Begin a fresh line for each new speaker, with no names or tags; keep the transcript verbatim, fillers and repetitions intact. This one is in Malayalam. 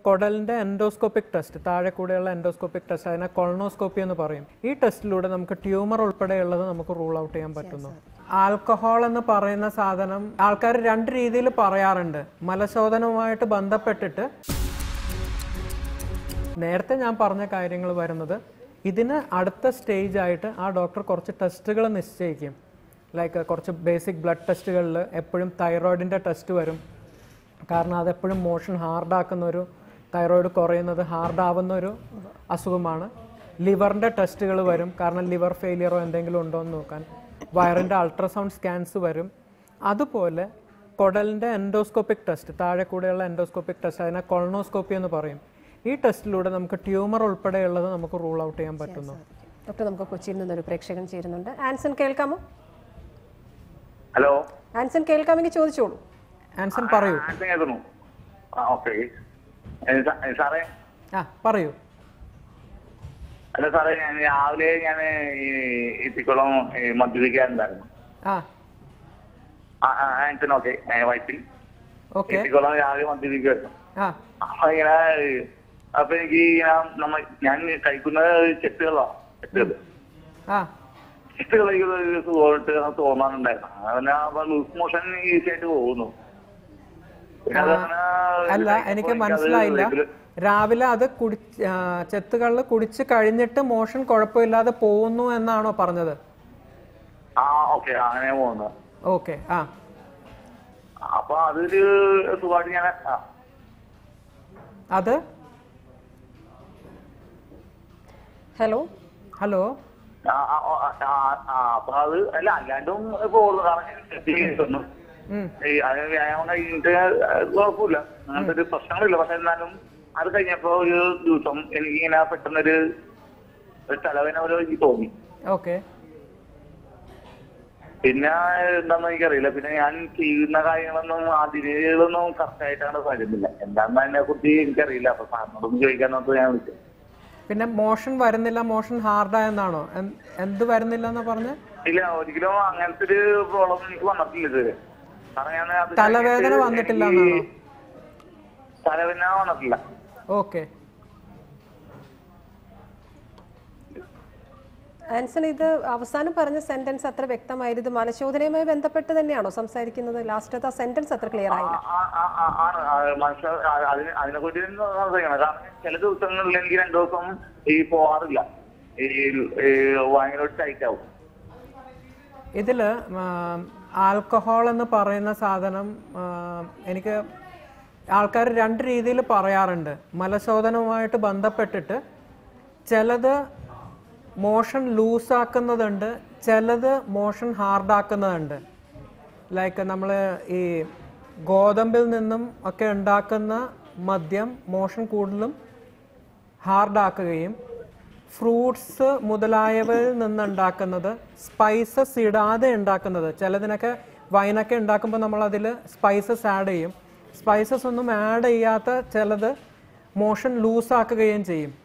കുടലിൻ്റെ എൻഡോസ്കോപ്പിക് ടെസ്റ്റ്, താഴെ കൂടെയുള്ള എൻഡോസ്കോപ്പിക് ടെസ്റ്റ്, അതിനെ കൊളനോസ്കോപ്പി എന്ന് പറയും. ഈ ടെസ്റ്റിലൂടെ നമുക്ക് ട്യൂമർ ഉൾപ്പെടെയുള്ളത് നമുക്ക് റൂൾ ഔട്ട് ചെയ്യാൻ പറ്റുന്നു. ആൽക്കഹോൾ എന്ന് പറയുന്ന സാധനം ആൾക്കാർ രണ്ട് രീതിയിൽ പറയാറുണ്ട്. മലശോധനവുമായിട്ട് ബന്ധപ്പെട്ടിട്ട് നേരത്തെ ഞാൻ പറഞ്ഞ കാര്യങ്ങൾ വരുന്നത് ഇതിന് അടുത്ത സ്റ്റേജ് ആയിട്ട് ആ ഡോക്ടർ കുറച്ച് ടെസ്റ്റുകൾ നിശ്ചയിക്കും. ലൈക്ക് കുറച്ച് ബേസിക് ബ്ലഡ് ടെസ്റ്റുകളിൽ എപ്പോഴും തൈറോയിഡിൻ്റെ ടെസ്റ്റ് വരും. കാരണം അതെപ്പോഴും മോഷൻ ഹാർഡാക്കുന്നൊരു, തൈറോയിഡ് കുറയുന്നത് ഹാർഡാവുന്ന ഒരു അസുഖമാണ്. ലിവറിൻ്റെ ടെസ്റ്റുകൾ വരും, കാരണം ലിവർ ഫെയിലിയറോ എന്തെങ്കിലും ഉണ്ടോ എന്ന് നോക്കാൻ. വയറിൻ്റെ അൾട്രാസൗണ്ട് സ്കാൻസ് വരും. അതുപോലെ കുടലിൻ്റെ എൻഡോസ്കോപ്പിക് ടെസ്റ്റ്, താഴെ കൂടെയുള്ള എൻഡോസ്കോപ്പിക് ടെസ്റ്റ്, അതിനെ കൊളനോസ്കോപ്പി എന്ന് പറയും. ഈ ടെസ്റ്റിലൂടെ നമുക്ക് ട്യൂമർ ഉൾപ്പെടെയുള്ളത് നമുക്ക് റൂൾ ഔട്ട് ചെയ്യാൻ പറ്റുന്നു.
ഡോക്ടർ, നമുക്ക് കൊച്ചിയിൽ നിന്നൊരു പ്രേക്ഷകൻ ചേരുന്നുണ്ട്. ആൻസൺ കേൾക്കാമോ?
ഹലോ,
ആൻസൺ കേൾക്കാമെങ്കിൽ ചോദിച്ചോളൂ.
ആൻസൺ പറയൂ.
സാറേ
ആ പറയൂ.
അല്ല സാറേ, ഞാൻ രാവിലെ ഞാൻ ഈ ഇത്തിക്കുളം മദ്യപിക്കാറുണ്ടായിരുന്നു.
ആ
ആൻസൺ ഓക്കെ വൈഫിൽ
ഓക്കെ
ഇത്തിക്കുളം രാവിലെ മദ്യപിക്കുമായിരുന്നു.
ആ
അപ്പൊ ഇങ്ങനെ അപ്പൊ എനിക്ക് ഇങ്ങനെ നമ്മ ഞാൻ കഴിക്കുന്ന ചെത്തുകളാണ് ചെത്തുകൾ
ആ
ചെത്തുകൾ സുഖമായിട്ട് തോന്നാനുണ്ടായിരുന്നു. അങ്ങനെ ലൂസ് മോഷൻ ഈസി ആയിട്ട് പോകുന്നു.
അല്ല, എനിക്ക് മനസ്സിലായില്ല. രാവിലെ അത് കുടി ചെത്തുകളിൽ കുടിച്ച് കഴിഞ്ഞിട്ട് മോഷൻ കുഴപ്പമില്ലാതെ പോകുന്നു എന്നാണോ പറഞ്ഞത്?
ആ ഓക്കെ, അങ്ങനെ പോകുന്നു.
ഓക്കെ. ആ
അപ്പൊ അതൊരു സുഖമായിട്ട് ഞാൻ
അത്
ഹലോ
ഹലോ
അപ്പൊ അത് അല്ല അല്ലാണ്ടും പോകുന്നു. കാരണം വ്യായാമം കഴിഞ്ഞിട്ട് കുഴപ്പമില്ല, അങ്ങനത്തെ ഒരു പ്രശ്നങ്ങളില്ല. പക്ഷെ എന്നാലും അത് കഴിഞ്ഞപ്പോ ഒരു ദിവസം എനിക്കിങ്ങനെ പെട്ടെന്നൊരു തലവേദന പോലെ എനിക്ക് തോന്നി.
ഓക്കെ.
പിന്നെ എന്താണെന്ന് എനിക്കറിയില്ല. പിന്നെ ഞാൻ ചെയ്യുന്ന കാര്യങ്ങളൊന്നും അതിഥികളൊന്നും കറക്റ്റ് ആയിട്ടാണ് വരുന്നില്ല. എന്താണെന്ന് അതിനെ കുറിച്ച് എനിക്കറിയില്ല. അപ്പൊ സാറിനോടൊന്നും ചോദിക്കാൻ നോക്കി ഞാൻ വിളിച്ചു.
പിന്നെ മോഷൻ വരുന്നില്ല, മോഷൻ ഹാർഡായെന്നാണോ? എന്ത് വരുന്നില്ല എന്നാ പറഞ്ഞത്?
ഇല്ല, ഒരിക്കലും അങ്ങനത്തെ ഒരു പ്രോബ്ലം എനിക്ക് വന്നിട്ടില്ല ഇതുവരെ.
തലവേദന വന്നിട്ടില്ല എന്നാണോ?
തലവേദന വന്നിട്ടില്ല.
ഓക്കെ.
ആൻസൺ, ഇത് അവസാനം പറഞ്ഞ സെന്റൻസ് അത്ര വ്യക്തമായത് മലശോധനയുമായി ബന്ധപ്പെട്ട് തന്നെയാണോ സംസാരിക്കുന്നത്? ലാസ്റ്റത്തെ സെന്റൻസ് അത്ര ക്ലിയർ ആയില്ല.
അതിനെ കുറിച്ച് സംസാരിക്കണം. കാരണം ചില ദിവസങ്ങളിൽ എനിക്ക് രണ്ടു ദിവസം ഈ പോവാറില്ല, ഈ ഭയങ്കര ടൈറ്റ് ആവും.
ഇതില് ആൽക്കഹോൾ എന്ന് പറയുന്ന സാധനം എനിക്ക് ആൾക്കാർ രണ്ട് രീതിയിൽ പറയാറുണ്ട്. മലശോധനവുമായിട്ട് ബന്ധപ്പെട്ടിട്ട് ചിലത് മോഷൻ ലൂസാക്കുന്നതുണ്ട്, ചിലത് മോഷൻ ഹാർഡാക്കുന്നതുണ്ട്. ലൈക്ക് നമ്മൾ ഈ ഗോതമ്പിൽ നിന്നും ഒക്കെ ഉണ്ടാക്കുന്ന മദ്യം മോഷൻ കൂടുതലും ഹാർഡാക്കുകയും ഫ്രൂട്ട്സ് മുതലായവയിൽ നിന്നുണ്ടാക്കുന്നത് സ്പൈസസ് ഇടാതെ ഉണ്ടാക്കുന്നത്, ചിലതിനൊക്കെ വൈനൊക്കെ ഉണ്ടാക്കുമ്പോൾ നമ്മളതിൽ സ്പൈസസ് ആഡ് ചെയ്യും. സ്പൈസസ് ഒന്നും ആഡ് ചെയ്യാത്ത ചിലത് മോഷൻ ലൂസാക്കുകയും ചെയ്യും.